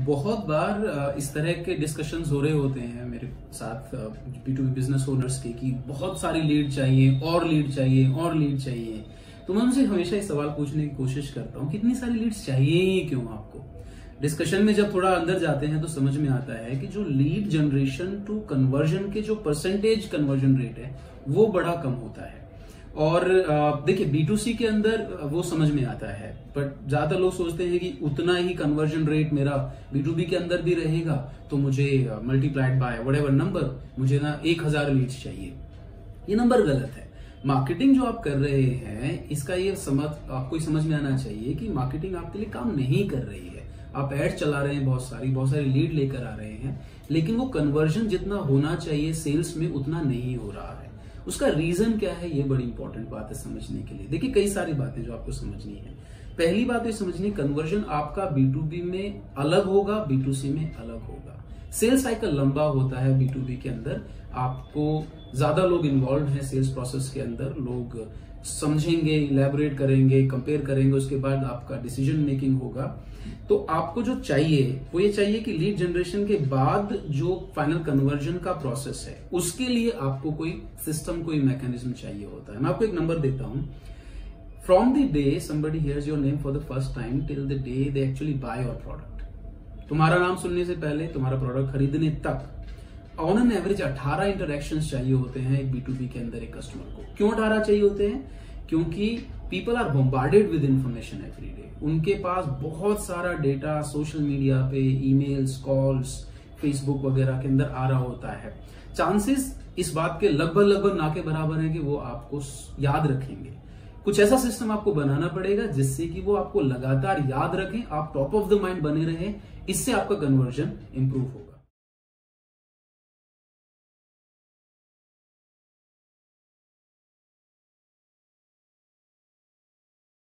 बहुत बार इस तरह के डिस्कशंस हो रहे होते हैं मेरे साथ B2B बिजनेस ओनर्स के कि बहुत सारी लीड चाहिए और लीड चाहिए और लीड चाहिए। तो मैं उनसे हमेशा ये सवाल पूछने की कोशिश करता हूँ, कितनी सारी लीड्स चाहिए ही क्यों आपको? डिस्कशन में जब थोड़ा अंदर जाते हैं तो समझ में आता है कि जो लीड जनरेशन टू कन्वर्जन के जो परसेंटेज कन्वर्जन रेट है वो बड़ा कम होता है। और देखिए B2C के अंदर वो समझ में आता है, बट ज्यादातर लोग सोचते हैं कि उतना ही कन्वर्जन रेट मेरा B2B के अंदर भी रहेगा तो मुझे मल्टीप्लाइड बाय व्हाटएवर नंबर मुझे ना 1000 लीड्स चाहिए। ये नंबर गलत है। मार्केटिंग जो आप कर रहे हैं इसका ये आपको समझ में आना चाहिए कि मार्केटिंग आपके लिए काम नहीं कर रही है। आप एड चला रहे हैं, बहुत सारी लीड लेकर आ रहे हैं, लेकिन वो कन्वर्जन जितना होना चाहिए सेल्स में उतना नहीं हो रहा है। उसका रीजन क्या है, ये बड़ी इंपॉर्टेंट बात है समझने के लिए। देखिए कई सारी बातें जो आपको समझनी है। पहली बात ये समझनी, कन्वर्जन आपका B2B में अलग होगा, B2C में अलग होगा। सेल्स साइकिल लंबा होता है B2B के अंदर, आपको ज्यादा लोग इन्वॉल्व हैं सेल्स प्रोसेस के अंदर, लोग समझेंगे, इलैबोरेट करेंगे, कंपेयर करेंगे, उसके बाद आपका डिसीजन मेकिंग होगा। तो आपको जो चाहिए वो ये चाहिए कि लीड जनरेशन के बाद जो फाइनल कन्वर्जन का प्रोसेस है उसके लिए आपको कोई सिस्टम, कोई मैकेनिज्म चाहिए होता है। मैं आपको एक नंबर देता हूं, from the day somebody hears your name for the first time till the day they actually buy your product, तुम्हारा नाम सुनने से पहले तुम्हारा प्रोडक्ट खरीदने तक ऑन एन एवरेज 18 इंटरेक्शंस चाहिए होते हैं एक B2B के अंदर एक कस्टमर को। क्यों 18 चाहिए होते हैं? क्योंकि people are bombarded with information every day. उनके पास बहुत सारा डेटा सोशल मीडिया पे, ईमेल्स, कॉल्स, फेसबुक वगैरह के अंदर आ रहा होता है। चांसेस इस बात के लगभग ना के बराबर है कि वो आपको याद रखेंगे। कुछ ऐसा सिस्टम आपको बनाना पड़ेगा जिससे कि वो आपको लगातार याद रखें, आप टॉप ऑफ द माइंड बने रहें। इससे आपका कन्वर्जन इंप्रूव होगा।